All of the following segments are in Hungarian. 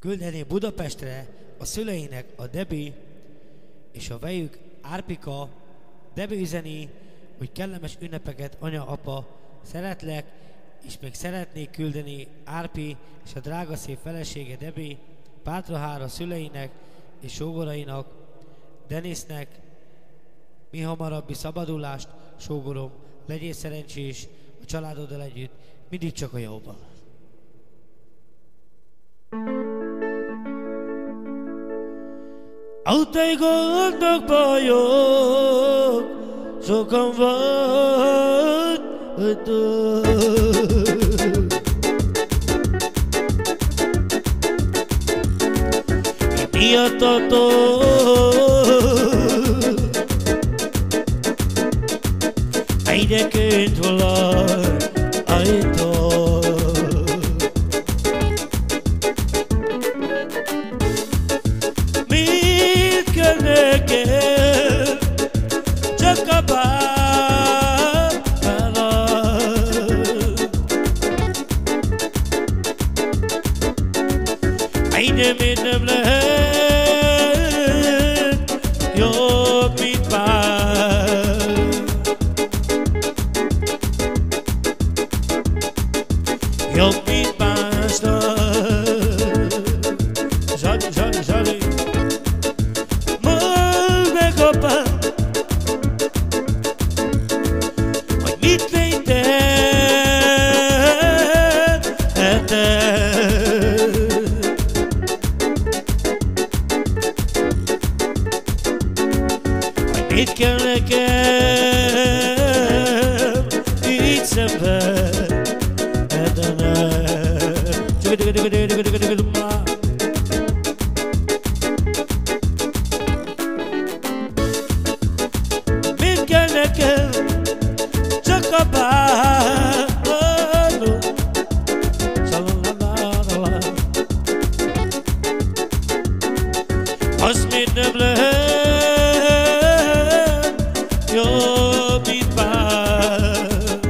küldeni Budapestre a szüleinek a Debi és a vejük Árpika. Debi üzeni, hogy kellemes ünnepeket, anya, apa, szeretlek, és még szeretnék küldeni Árpi és a drága szép felesége Debi, Pátrahára szüleinek és sógorainak, Denisnek, mi hamarabbi szabadulást, sógorom, legyél szerencsés a családoddal együtt, mindig csak a jóban. Autai gondok, bajok, sokan vagytok. Miattatok egyébként valami ajtó. Mit kell nekem, csak a bánalat. Egyébként nem lehet jobb, mint már. Jobb, mint másnak. Zsali, zsali, zsali. Mondd meg, apám, hogy mit lényteheted. Hogy mit kell nekem így szemben. Mit kell nekem, csak a bánod. Az még nem lehet jobb, mint már.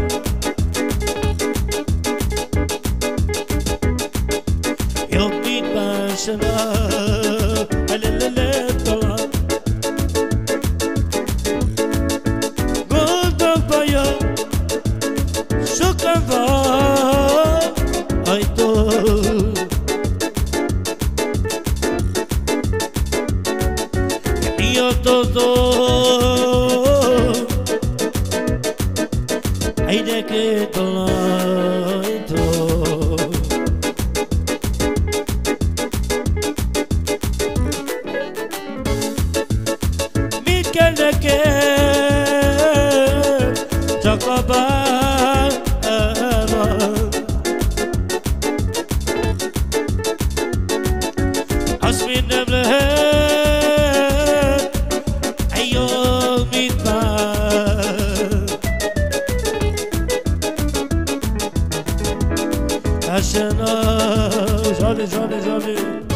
Jobb, mint másnak, talán. Gondok, bajok, sokan vagytok. Miattatok egyébként találtok. Mit kell nekem, csak a bánat. Azt mind nem lehet jobb, mint már. Essen a zsali, zsali, zsali.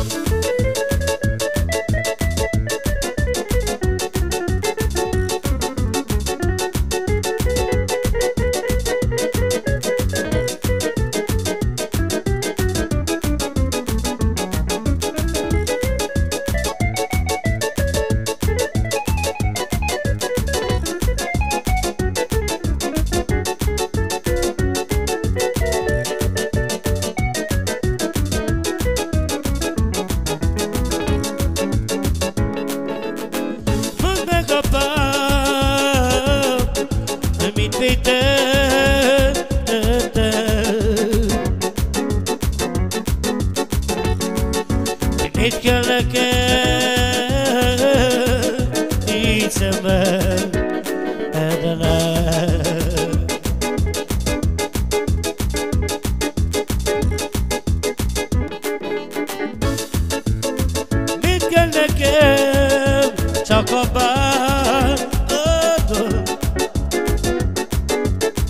Mit kell nekem így szemben edenem. Mit kell nekem, csak a bánat.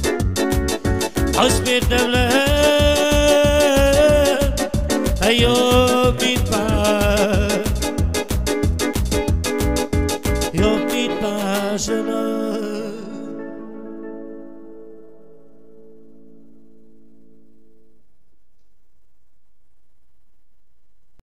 Az miért nem lehet jobb,